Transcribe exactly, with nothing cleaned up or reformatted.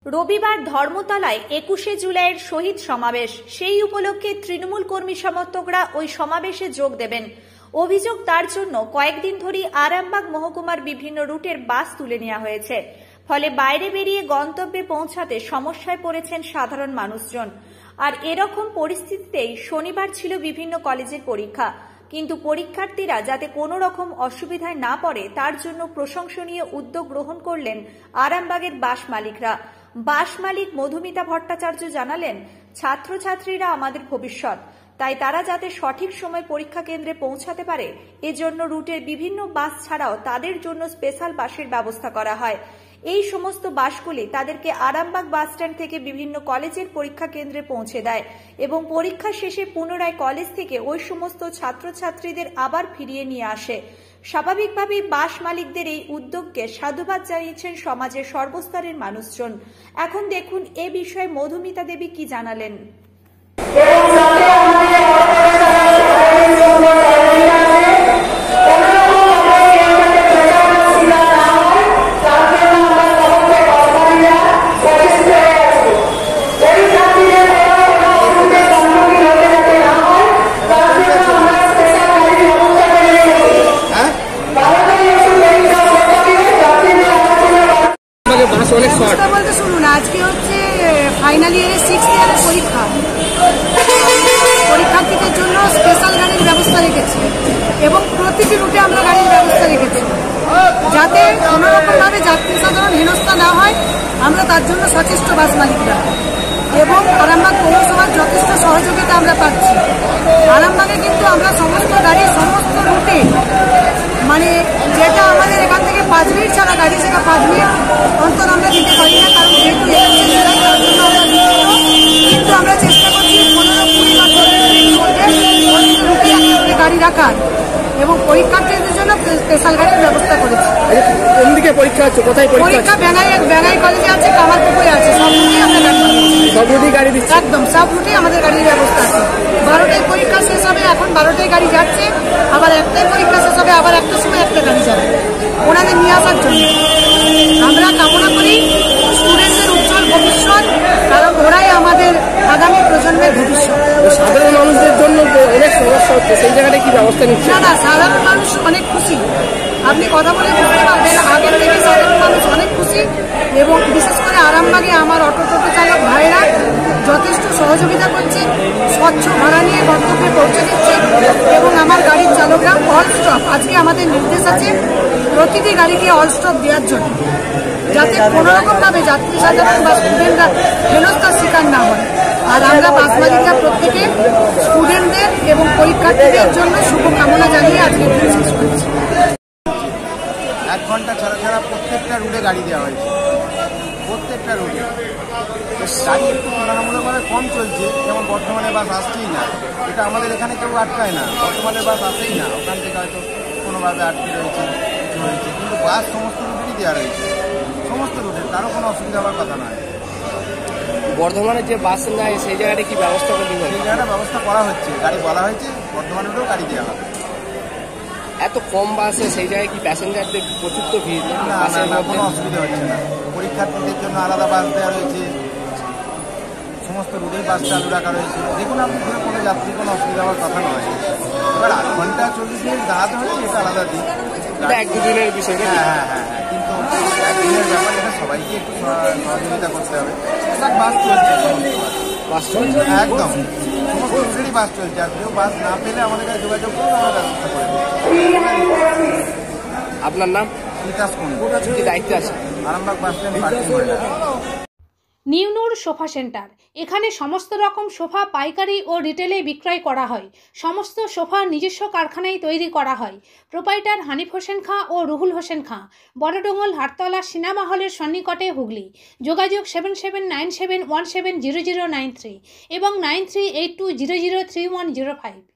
রবিবার ধর্মতলায় একুশে জুলাইয়ের শহীদ সমাবেশ। সেই উপলক্ষে তৃণমূল কর্মী সমর্থকরা ওই সমাবেশে যোগ দেবেন। অভিযোগ, তার জন্য কয়েকদিন ধরেই আরামবাগ মহকুমার বিভিন্ন রুটের বাস তুলে নেওয়া হয়েছে। ফলে বাইরে বেরিয়ে গন্তব্যে পৌঁছাতে সমস্যায় পড়েছেন সাধারণ মানুষজন। আর এরকম পরিস্থিতিতেই শনিবার ছিল বিভিন্ন কলেজের পরীক্ষা, কিন্তু পরীক্ষার্থীরা যাতে কোনো রকম অসুবিধায় না পড়ে তার জন্য প্রশংসনীয় উদ্যোগ গ্রহণ করলেন আরামবাগের বাস মালিকরা। বাস মালিক মধুমিতা ভট্টাচার্য জানালেন, ছাত্রছাত্রীরা আমাদের ভবিষ্যৎ, তাই তারা যাতে সঠিক সময় পরীক্ষা কেন্দ্রে পৌঁছাতে পারে এজন্য রুটের বিভিন্ন বাস ছাড়াও তাদের জন্য স্পেশাল বাসের ব্যবস্থা করা হয়। এই সমস্ত বাসগুলি তাদেরকে আরামবাগ বাস স্ট্যান্ড থেকে বিভিন্ন কলেজের পরীক্ষা কেন্দ্রে পৌঁছে দেয় এবং পরীক্ষা শেষে পুনরায় কলেজ থেকে ওই সমস্ত ছাত্রছাত্রীদের আবার ফিরিয়ে নিয়ে আসে। স্বাভাবিকভাবেই বাস মালিকদের এই উদ্যোগকে সাধুবাদ জানিয়েছেন সমাজের সর্বস্তরের মানুষজন। এখন দেখুন এ বিষয়ে মধুমিতা দেবী কি জানালেন। বলতে শুনুন, আজকে হচ্ছে ফাইনাল ইয়ারের সিক্স ইয়ারের পরীক্ষা। পরীক্ষার্থীদের জন্য স্পেশাল গাড়ির ব্যবস্থা রেখেছি এবং প্রতিটি রুটে আমরা গাড়ির ব্যবস্থা রেখেছি যাতে কোনোরকমভাবে যাত্রী সাধারণ হেনস্থা না হয়। আমরা তার জন্য সচেষ্ট বাস মালিকরা এবং আরামবাগ পৌরসভার যথেষ্ট সহযোগিতা আমরা পাচ্ছি। আরামবাগে কিন্তু আমরা সমস্ত গাড়ি সমস্ত রুটে, মানে যেটা আমাদের এখান থেকে পাঁচ মিনিট ছাড়া গাড়ি, সেটা পাঁচ মিনিট অন্তর আমরা দিতে পারি না, কারণ যেহেতু ইলেকশন জেলায় তার জন্য আমরা কিন্তু আমরা চেষ্টা করছি পনেরো কুড়ি বছরের মধ্যে রুটে গাড়ি রাখার এবং পরীক্ষার্থীদের জন্য স্পেশাল গাড়ির ব্যবস্থা করেছি। কোন দিকে পরীক্ষা হচ্ছে? কোথায় পরীক্ষা? বেঙ্গাই বেঙ্গাই কলেজে আছে, কামারপুকুরে আছে, সব রুটেই আমরা গাড়ি সব রুটেই গাড়ি দিচ্ছি। একদম সব রুটেই আমাদের গাড়ির ব্যবস্থা আছে। বারোটায় পরীক্ষা শেষ হবে, এখন বারোটায় গাড়ি যাচ্ছে, আবার একটাই পরীক্ষা শেষ হবে, আবার একটার সময় একটা গাড়ি যাবে ওনাদের নিয়ে আসার জন্য। আমরা কামনা করি স্টুডেন্টদের উজ্জ্বল ভবিষ্যৎ, কারণ ওরাই আমাদের আগামী প্রজন্মের ভবিষ্যৎ। সাধারণ মানুষদের জন্য অনেক সমস্যা হচ্ছে, সেই জায়গাটা কি ব্যবস্থা নিচ্ছে? না না, সাধারণ মানুষ অনেক খুশি। আপনি কথা বলে বুঝতে পারবেন, আগের থেকে সাধারণ মানুষ অনেক খুশি এবং বিশেষ করে আরামবাগে আমার অটো টোটো চালক ভাইরা যথেষ্ট সহযোগিতা করছে, স্বচ্ছ ভাড়া নিয়ে গন্তব্যে পৌঁছে দিচ্ছে এবং আমার গাড়ির চালকরা অল স্টপ, আজকে আমাদের নির্দেশ আছে প্রতিটি গাড়িকে অল স্টপ দেওয়ার জন্য, যাতে কোনোরকমভাবে যাত্রী সাধারণ বা স্টুডেন্টরা হেনস্থার শিকার না হয়। আর আমরা বাস মালিকরা প্রত্যেকে স্টুডেন্টদের এবং পরীক্ষার্থীদের জন্য শুভকামনা জানিয়ে আজকে শেষ করছি। এক ঘন্টা ছাড়া ছাড়া প্রত্যেকটা রুটে গাড়ি দেওয়া হয়েছে, প্রত্যেকটা রুটে গাড়ি একটু তুলনামূলকভাবে কম চলছে। যেমন বর্ধমানের বাস আসছেই না, এটা আমাদের এখানে কেউ আটকায় না, বর্ধমানের বাস আসেই না, ওখান থেকে হয়তো কোনোভাবে আটকে রয়েছে, কিছু হয়েছে, কিন্তু বাস সমস্ত রুটেরই দেওয়া রয়েছে, সমস্ত রুটে, তারও কোনো অসুবিধা হওয়ার কথা নয়। বর্ধমানের যে বাস নেয় সেই জায়গাটা কি ব্যবস্থা করতে হবে? সেই জায়গাটা ব্যবস্থা করা হচ্ছে, গাড়ি বলা হয়েছে বর্ধমানেরও গাড়ি দেওয়া হবে। এত কম বাসে সেই জায়গায় কি প্যাসেঞ্জারদের প্রচুর তো ভিড়? না না, কোনো অসুবিধা হচ্ছে না। পরীক্ষার্থীদের জন্য আলাদা বাস দেওয়া রয়েছে, সমস্ত রুটেই বাস চালু রাখা রয়েছে। দেখুন আপনি ঘুরে কোনো যাত্রী কোনো অসুবিধা হওয়ার কথা নয়। এবার আধ ঘন্টা চল্লিশ মিনিট দাঁড়াতে হচ্ছে, এটা আলাদা দিক, এটা এক দুদিনের বিষয়। হ্যাঁ হ্যাঁ হ্যাঁ হ্যাঁ কিন্তু একদিনের ব্যাপার, এটা সবাইকে একটু সহযোগিতা করতে হবে। বাস চলছে, বাস চলছে একদম সমস্ত রুটেরই বাস চলছে। আর কেউ বাস না পেলে আমাদের কাছে যোগাযোগ করুন, আমরা ব্যবস্থা করে দেবো। আপনার নাম? বিকাশ কোন কি দায়িত্ব আছে? আরামবাগ বাস স্ট্যান্ড পার্কিং করে। নিউ নূর সোফা সেন্টার, এখানে সমস্ত রকম সোফা পাইকারি ও রিটেলে বিক্রয় করা হয়। সমস্ত সোফা নিজস্ব কারখানায় তৈরি করা হয়। প্রোপাইটার হানিফ হোসেন খাঁ ও রুহুল হোসেন খাঁ, বড়ডোঙ্গল হাটতলা সিনেমা হলের সন্নিকটে, হুগলি। যোগাযোগ seven seven nine seven one seven zero zero nine three এবং nine three eight two zero zero three one zero five.